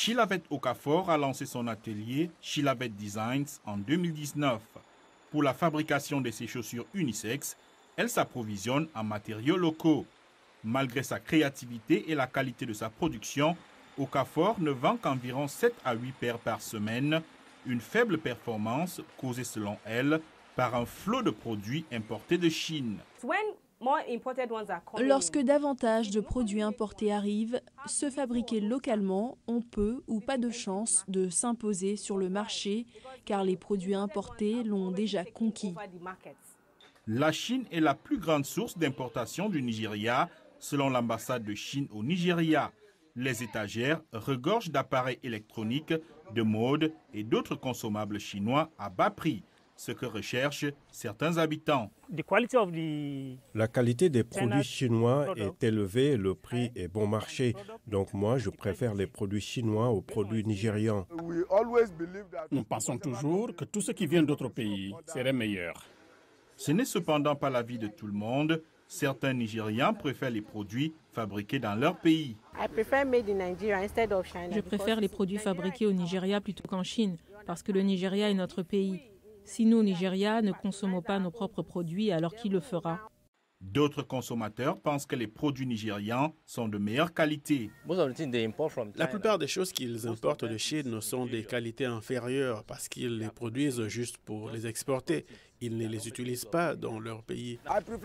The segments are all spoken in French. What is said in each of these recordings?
Shilabet Okafor a lancé son atelier Shilabet Designs en 2019. Pour la fabrication de ses chaussures unisexes, elle s'approvisionne en matériaux locaux. Malgré sa créativité et la qualité de sa production, Okafor ne vend qu'environ 7 à 8 paires par semaine, une faible performance causée selon elle par un flot de produits importés de Chine. Lorsque davantage de produits importés arrivent, ceux fabriqués localement ont peu ou pas de chance de s'imposer sur le marché car les produits importés l'ont déjà conquis. La Chine est la plus grande source d'importation du Nigeria, selon l'ambassade de Chine au Nigeria. Les étagères regorgent d'appareils électroniques, de mode et d'autres consommables chinois à bas prix, ce que recherchent certains habitants. La qualité des produits chinois est élevée, le prix est bon marché. Donc moi, je préfère les produits chinois aux produits nigérians. Nous pensons toujours que tout ce qui vient d'autres pays serait meilleur. Ce n'est cependant pas l'avis de tout le monde. Certains Nigérians préfèrent les produits fabriqués dans leur pays. Je préfère les produits fabriqués au Nigeria plutôt qu'en Chine, parce que le Nigeria est notre pays. Si nous, au Nigeria, ne consommons pas nos propres produits, alors qui le fera? D'autres consommateurs pensent que les produits nigérians sont de meilleure qualité. La plupart des choses qu'ils importent de Chine sont des qualités inférieures parce qu'ils les produisent juste pour les exporter. Ils ne les utilisent pas dans leur pays.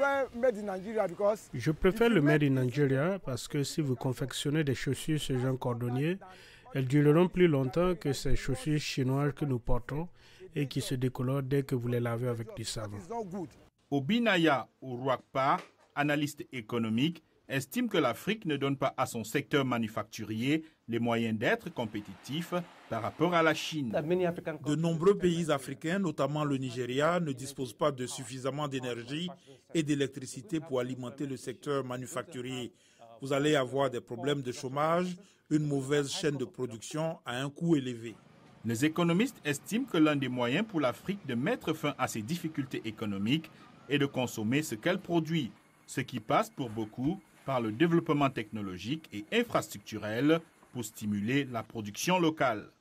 Je préfère le Made in Nigeria parce que si vous confectionnez des chaussures ce genre cordonnier, elles dureront plus longtemps que ces chaussures chinoises que nous portons et qui se décolorent dès que vous les lavez avec du savon. Obinaya Uruakpa, analyste économique, estime que l'Afrique ne donne pas à son secteur manufacturier les moyens d'être compétitif par rapport à la Chine. De nombreux pays africains, notamment le Nigeria, ne disposent pas de suffisamment d'énergie et d'électricité pour alimenter le secteur manufacturier. Vous allez avoir des problèmes de chômage, une mauvaise chaîne de production à un coût élevé. Les économistes estiment que l'un des moyens pour l'Afrique de mettre fin à ses difficultés économiques est de consommer ce qu'elle produit, ce qui passe pour beaucoup par le développement technologique et infrastructurel pour stimuler la production locale.